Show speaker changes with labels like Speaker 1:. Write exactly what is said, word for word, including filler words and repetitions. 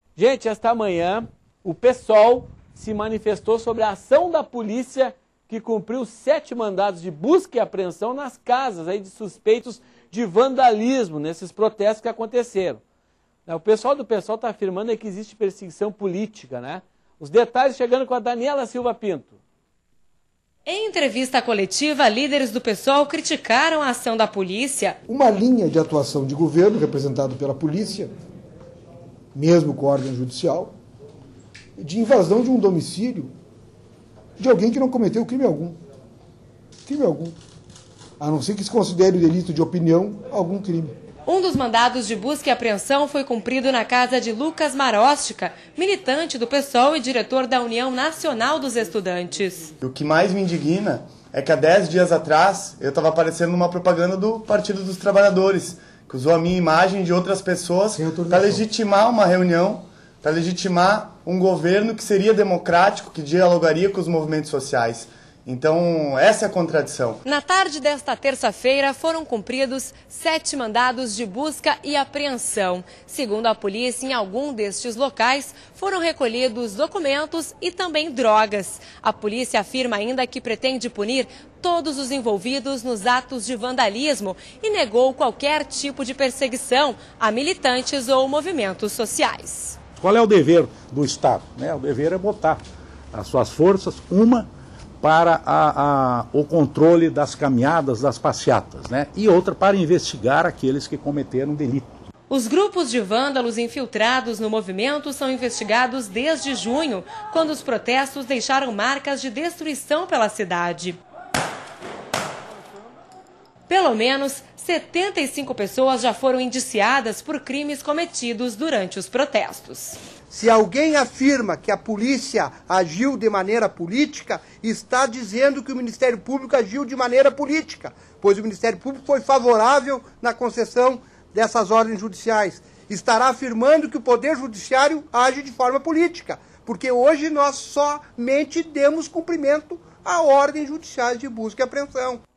Speaker 1: Gente, esta manhã o PSOL se manifestou sobre a ação da polícia que cumpriu sete mandados de busca e apreensão nas casas aí de suspeitos de vandalismo nesses protestos que aconteceram. O pessoal do PSOL está afirmando que existe perseguição política, né? Os detalhes chegando com a Daniela Silva Pinto.
Speaker 2: Em entrevista coletiva, líderes do PSOL criticaram a ação da polícia.
Speaker 3: Uma linha de atuação de governo representado pela polícia, mesmo com ordem judicial, de invasão de um domicílio de alguém que não cometeu crime algum. Crime algum. A não ser que se considere o delito de opinião algum crime.
Speaker 2: Um dos mandados de busca e apreensão foi cumprido na casa de Lucas Maróstica, militante do PSOL e diretor da União Nacional dos Estudantes.
Speaker 4: O que mais me indigna é que há dez dias atrás eu estava aparecendo numa propaganda do Partido dos Trabalhadores, que usou a minha imagem de outras pessoas para legitimar uma reunião, para legitimar um governo que seria democrático, que dialogaria com os movimentos sociais. Então, essa é a contradição.
Speaker 2: Na tarde desta terça-feira, foram cumpridos sete mandados de busca e apreensão. Segundo a polícia, em algum destes locais, foram recolhidos documentos e também drogas. A polícia afirma ainda que pretende punir todos os envolvidos nos atos de vandalismo e negou qualquer tipo de perseguição a militantes ou movimentos sociais.
Speaker 5: Qual é o dever do Estado? O dever é botar as suas forças, uma para a, a, o controle das caminhadas, das passeatas, né? E outra para investigar aqueles que cometeram delito.
Speaker 2: Os grupos de vândalos infiltrados no movimento são investigados desde junho, quando os protestos deixaram marcas de destruição pela cidade. Pelo menos setenta e cinco pessoas já foram indiciadas por crimes cometidos durante os protestos.
Speaker 6: Se alguém afirma que a polícia agiu de maneira política, está dizendo que o Ministério Público agiu de maneira política, pois o Ministério Público foi favorável na concessão dessas ordens judiciais. Estará afirmando que o Poder Judiciário age de forma política, porque hoje nós somente demos cumprimento a ordens judiciais de busca e apreensão.